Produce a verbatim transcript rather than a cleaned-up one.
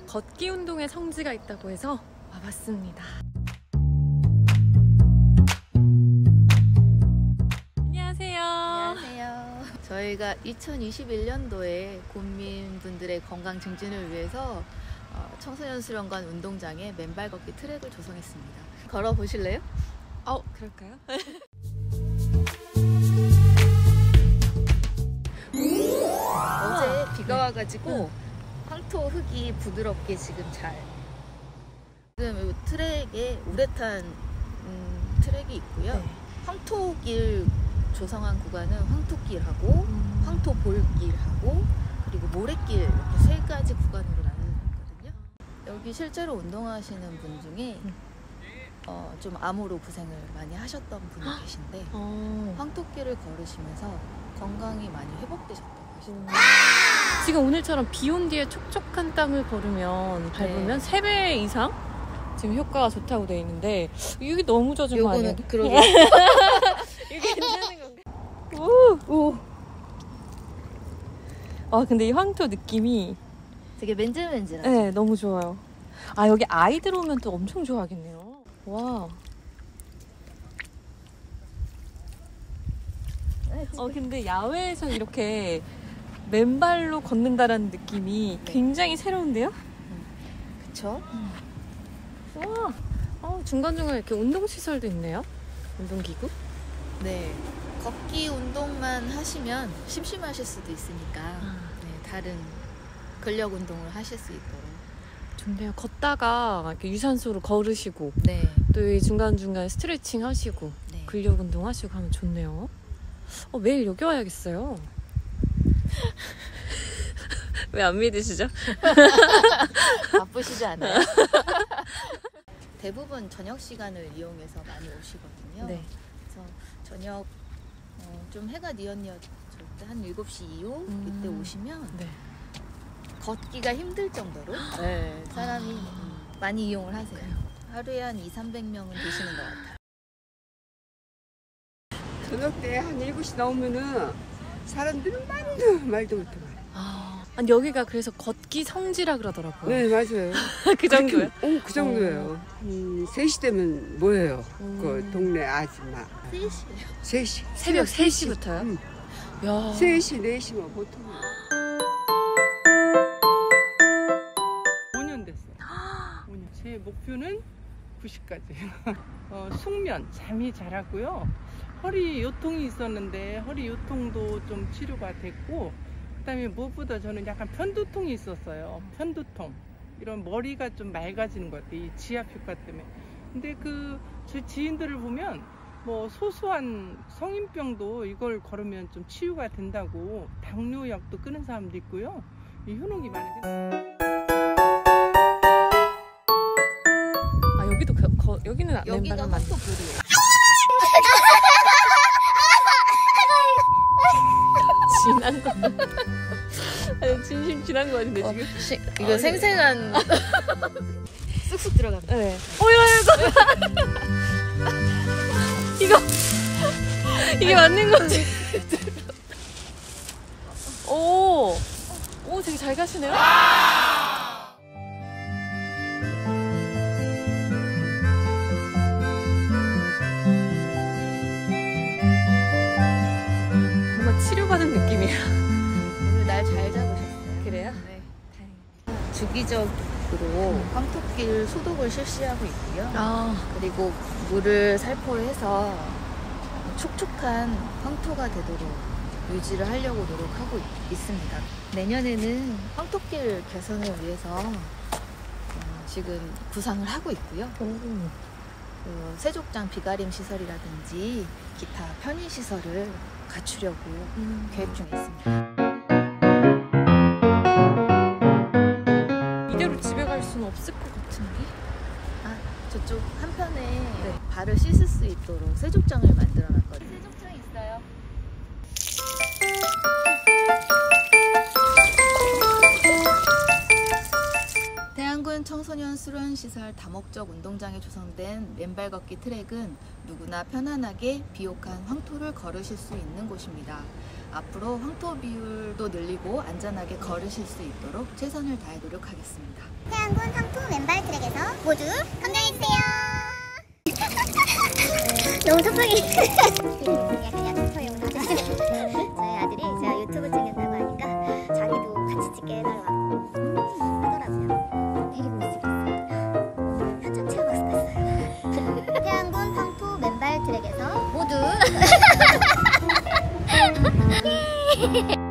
걷기 운동의 성지가 있다고 해서 와봤습니다. 안녕하세요. 안녕하세요. 저희가 이천이십일 년도에 군민분들의 건강 증진을 위해서 청소년 수련관 운동장에 맨발 걷기 트랙을 조성했습니다. 걸어 보실래요? 어, 그럴까요? 어제 비가 와가지고 황토 흙이 부드럽게 지금 잘 지금 이 트랙에 우레탄 음, 트랙이 있고요. 네. 황토길 조성한 구간은 황토길하고 음. 황토볼길하고 그리고 모래길 이렇게 세 가지 구간으로 나뉘거든요. 여기 실제로 운동하시는 분 중에 음. 어, 좀 암으로 고생을 많이 하셨던 분이 계신데 어. 황토길을 걸으시면서 건강이 많이 회복되셨다고 하시더라고요. 지금 오늘처럼 비 온 뒤에 촉촉한 땅을 걸으면 밟으면 네. 세 배 이상 지금 효과가 좋다고 되어 있는데 이게 너무 젖은 거 아니에요? 그러게. 이게 괜찮은 건가? 오, 오. 아 근데 이 황토 느낌이 되게 맨질맨질하죠? 네, 너무 좋아요. 아 여기 아이들 오면 또 엄청 좋아하겠네요. 와. 어 근데 야외에서 이렇게 맨발로 걷는다라는 느낌이 네. 굉장히 새로운데요? 음. 그쵸? 음. 와, 어, 중간중간 이렇게 운동시설도 있네요. 운동기구? 네. 걷기 운동만 하시면 심심하실 수도 있으니까 아. 네, 다른 근력 운동을 하실 수 있도록. 좋네요. 걷다가 이렇게 유산소로 걸으시고 네. 또 이 중간중간 스트레칭 하시고 네. 근력 운동 하시고 하면 좋네요. 어, 매일 여기 와야겠어요. 왜 안 믿으시죠? 바쁘시지 않아요? 대부분 저녁 시간을 이용해서 많이 오시거든요. 네. 그래서 저녁 어, 좀 해가 뉘엿뉘엿 때 한 일곱 시 이후 음. 이때 오시면 네. 걷기가 힘들 정도로 네, 사람이 아. 많이 이용을 하세요. 그래요. 하루에 한 이삼백 명은 되시는 것 같아요. 저녁 때 한 일곱 시 나오면은 사람들은 말도 말도 못해. 아, 아니 여기가 그래서 걷기 성지라 그러더라고요. 네 맞아요. 그 정도요? 어, 그 정도예요. 음, 세 시 되면 뭐예요? 음. 그 동네 아줌마. 세 시예요. 세 시. 새벽 세 시부터요? 응. 야. 세 시, 네 시면 보통. 오 년 됐어요. 오 년. 제 목표는 구십까지. 어, 숙면, 잠이 잘하고요. 허리 요통이 있었는데 허리 요통도 좀 치료가 됐고 그다음에 무엇보다 저는 약간 편두통이 있었어요. 편두통. 이런 머리가 좀 맑아지는 것 같아요. 이 지압 효과 때문에. 근데 그 제 지인들을 보면 뭐 소소한 성인병도 이걸 걸으면 좀 치유가 된다고 당뇨약도 끊은 사람도 있고요. 이 효능이 많은데. 아 여기도 거, 거, 여기는 여기가 황토볼이에요. 지난 거. 아니, 진심 지난 거 같은데 어, 지금. 시, 이거 아, 생생한 쑥쑥 들어갑니다. 네. 오야 이거 이거 이게 맞는 거지? 오, 오 되게 잘 가시네요. 치료받은 느낌이야. 오늘 날 잘 잡으셨어요. 그래요? 네. 다행이다. 주기적으로 음. 황토길 소독을 실시하고 있고요. 아. 그리고 물을 살포해서 촉촉한 황토가 되도록 유지를 하려고 노력하고 있습니다. 내년에는 황토길 개선을 위해서 어, 지금 구상을 하고 있고요. 음. 그 세족장 비가림 시설이라든지 기타 편의 시설을 갖추려고 음. 계획 중에 있습니다. 이대로 집에 갈 수는 없을 것 같은데? 아, 저쪽 한편에 네. 발을 씻을 수 있도록 세족장을 만들어 놨거든요. 세족장 있어요. 대한군 청소년 수련시설 다목적 운동장에 조성된 맨발 걷기 트랙은 누구나 편안하게 비옥한 황토를 걸으실 수 있는 곳입니다. 앞으로 황토 비율도 늘리고 안전하게 걸으실 수 있도록 최선을 다해 노력하겠습니다. 태안군 황토 맨발 트랙에서 모두 건강해주세요. 너무 섭하게. 저희 아들이 제가 유튜브 찍는다고 하니까 자기도 같이 찍게 해달라고 하더라고요. 되게 멋있겠어요. 현장 체험 학습 했어요. 태안군 황토 맨발 트랙에서 모두